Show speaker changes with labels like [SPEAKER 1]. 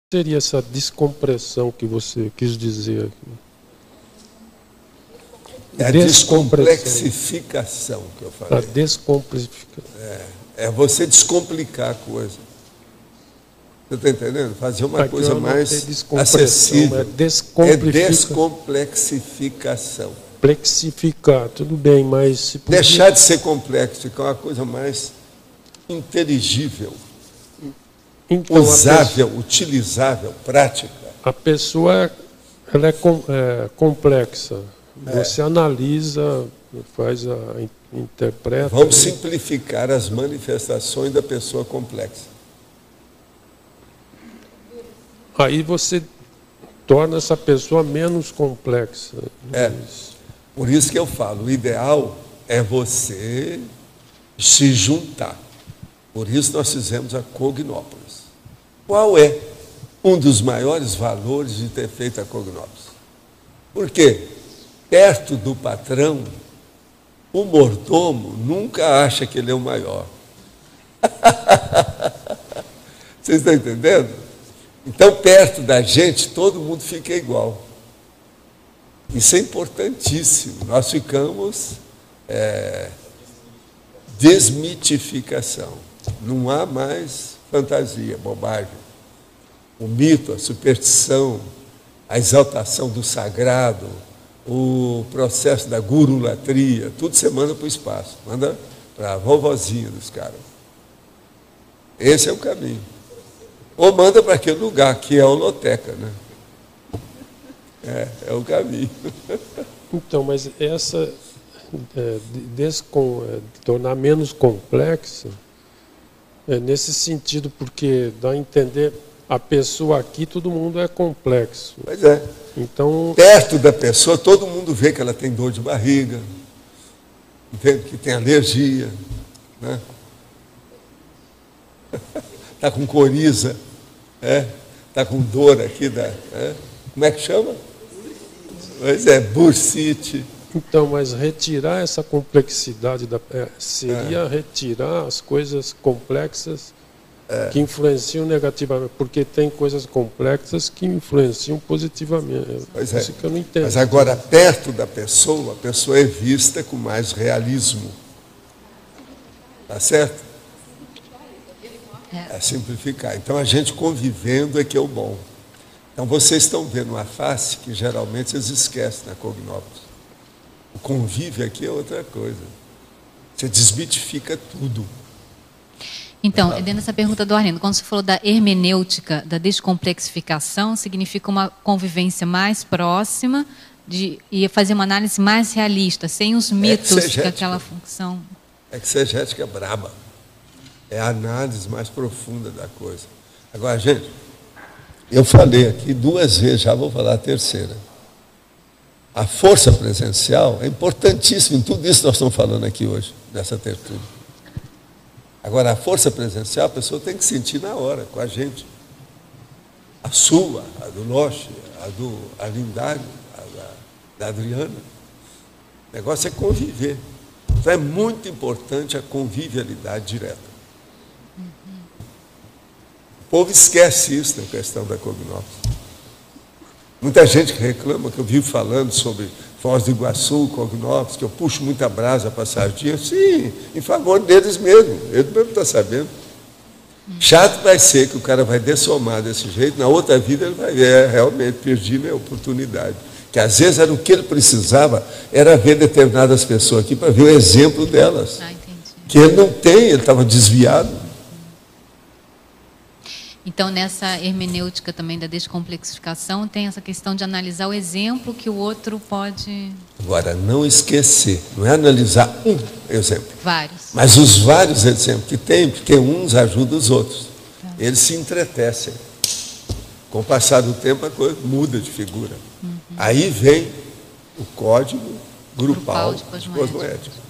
[SPEAKER 1] seria essa descompressão que você quis dizer aqui?
[SPEAKER 2] É a descomplexificação que eu falei.
[SPEAKER 1] A descomplificação.
[SPEAKER 2] É você descomplicar a coisa. Você está entendendo? Fazer uma coisa mais acessível.
[SPEAKER 1] É
[SPEAKER 2] descomplexificação.
[SPEAKER 1] Plexificar, tudo bem, mas... Se podia...
[SPEAKER 2] Deixar de ser complexo, ficar uma coisa mais inteligível,
[SPEAKER 1] então,
[SPEAKER 2] usável, utilizável, prática.
[SPEAKER 1] A pessoa ela é complexa. Você analisa, interpreta...
[SPEAKER 2] Vamos simplificar as manifestações da pessoa complexa.
[SPEAKER 1] Aí você torna essa pessoa menos complexa.
[SPEAKER 2] Por isso que eu falo, o ideal é você se juntar. Por isso nós fizemos a Cognópolis. Qual é um dos maiores valores de ter feito a Cognópolis? Por quê? Perto do patrão, o mordomo nunca acha que ele é o maior. Vocês estão entendendo? Então, perto da gente, todo mundo fica igual. Isso é importantíssimo. Nós ficamos desmitificação. Não há mais fantasia, bobagem. O mito, a superstição, a exaltação do sagrado, o processo da gurulatria, tudo você manda para o espaço. Manda para a vovozinha dos caras. Esse é o caminho. Ou manda para aquele lugar, que é a holoteca, né? É o caminho.
[SPEAKER 1] Então, mas essa tornar menos complexa, nesse sentido, porque dá a entender, a pessoa aqui, todo mundo é complexo.
[SPEAKER 2] Pois é.
[SPEAKER 1] Então,
[SPEAKER 2] perto da pessoa, todo mundo vê que ela tem dor de barriga, entende? Que tem alergia, né? Está com coriza, está com dor aqui como é que chama? Pois é, bursite.
[SPEAKER 1] Então, mas retirar essa complexidade seria retirar as coisas complexas que influenciam negativamente, porque tem coisas complexas que influenciam positivamente.
[SPEAKER 2] Pois
[SPEAKER 1] Isso que eu não entendo.
[SPEAKER 2] Mas agora, perto da pessoa, a pessoa é vista com mais realismo. Tá certo? É simplificar. Então, a gente convivendo é que é o bom. Então, vocês estão vendo uma face que geralmente vocês esquecem na Cognópolis. O convívio aqui é outra coisa. Você desmitifica tudo.
[SPEAKER 3] Então, dentro dessa pergunta do Arlindo, quando você falou da hermenêutica, da descomplexificação, significa uma convivência mais próxima e fazer uma análise mais realista, sem os mitos daquela função.
[SPEAKER 2] Exegética é braba. É a análise mais profunda da coisa. Agora, gente, eu falei aqui 2 vezes, já vou falar a terceira. A força presencial é importantíssima em tudo isso que nós estamos falando aqui hoje, dessa tertúlia. Agora, a força presencial, a pessoa tem que sentir na hora, com a gente. A sua, a do Loche, a do Alindário, a da Adriana. O negócio é conviver. Então, é muito importante a convivialidade direta. O povo esquece isso na questão da Cognópolis. Muita gente que reclama, que eu vivo falando sobre Foz do Iguaçu, Cognópolis, que eu puxo muita brasa para a sardinha. Sim, em favor deles mesmo. Eles mesmo estão sabendo. Chato vai ser que o cara vai dessomar desse jeito, na outra vida ele vai ver, realmente, perdi minha oportunidade. Que às vezes era o que ele precisava, era ver determinadas pessoas aqui para ver o exemplo delas. Que ele não tem, ele estava desviado.
[SPEAKER 3] Então, nessa hermenêutica também da descomplexificação, tem essa questão de analisar o exemplo que o outro pode...
[SPEAKER 2] Agora, não esquecer, não é analisar um exemplo.
[SPEAKER 3] Vários.
[SPEAKER 2] Mas os vários exemplos que tem, porque uns ajudam os outros. Eles se entretecem. Com o passar do tempo, a coisa muda de figura. Aí vem o código grupal de cosmoética.